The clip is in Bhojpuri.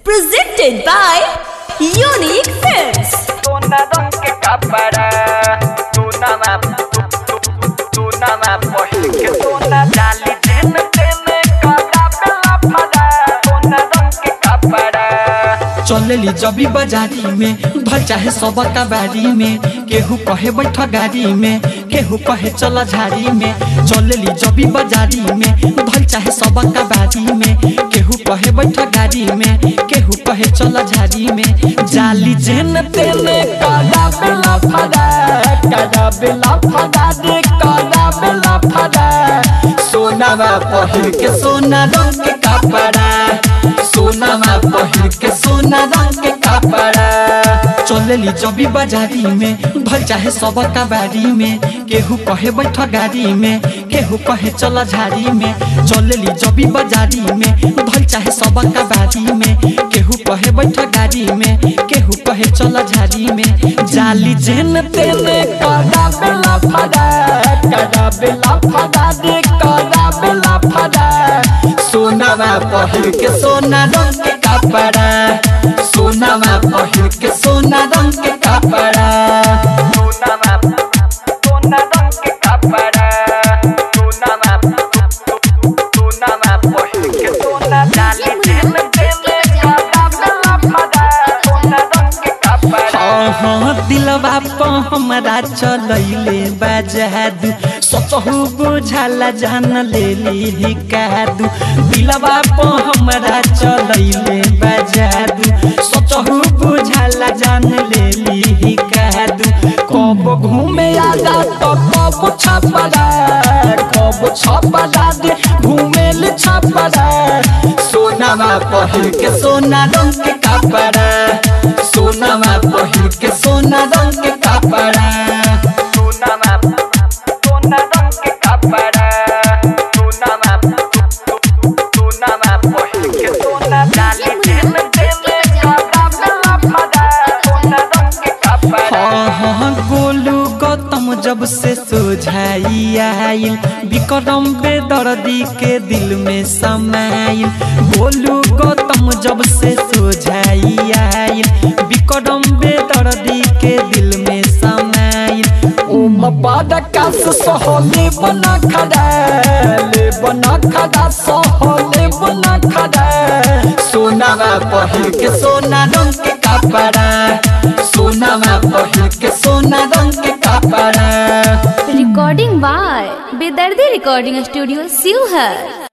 Presented by Unique Films. चलेली जबी बाजारी में भल चाहे सब का बारी में केहू कहे बैठ गाड़ी में केहू कहे चला झाड़ी में चलेली जबी बाजारी में भल चाहे सब का बारी में केहू कहे बैठ गाड़ी में केहू कहे चला झाड़ी में जाली जेन तेने काला बेला फड़ा दे काला बेला फड़ा सोनावा पहिर के सोना रंग के कपड़ा सोनावा पहिर के सोना रंग के कपड़ा चलेली जबी बाजारी में भल चाहे सब का बारी में केहू कहे बैठ गाड़ी में केहू कहे चला झाड़ी में चलेली जबी बाजारी में भल चाहे सब का बारी में केहू कहे बैठ गाड़ी में केहू कहे चला झाड़ी में जाली जेन तेने काला बेला फड़ा दे काला बेला फड़ा सोनावा पहिर के सोना रंग के कपड़ा सोनावा पहिर के सोना रंग के कपड़ा सोना रंग के कपड़ा सोनावा पहिर के सोना डाली जेन तेने काला बेला फड़ा सोना रंग के कपड़ा हाँ दिलवा प हमरा चलैले बाजादू सचहु बुझाला जान लेली कादू दिलवा प हमरा चलैले बाजादू सचहु बुझाला जान लेली कादू कब घूमे आजा तो कब छपड़ा दे घूमेल छपड़ा सोनावा पहिर के सोना रंग के कपड़ा सोनावा पहिर के सोना रंग के कपड़ा सोना रंग के कपड़ा सोनावा पहिर के सोना डाली जेन तेने काला बेला फड़ा सोना रंग के कपड़ा हाँ गोलू गौतम जब से सोझाई आइल विक्रम बेदर्दी के दिल में समाइल गोलू गौतम जब से सोझाई आइल विक्रम बेदर्दी के दिल में समाइल ओम पादका सहले बना खड़ा सहले बना खड़ा सोनावा पहिर के सोना रंग के कपड़ा सोनावा पहिर के सोना रंग के कपड़ा Recording by Bedardi Recording Studio, Sivhar.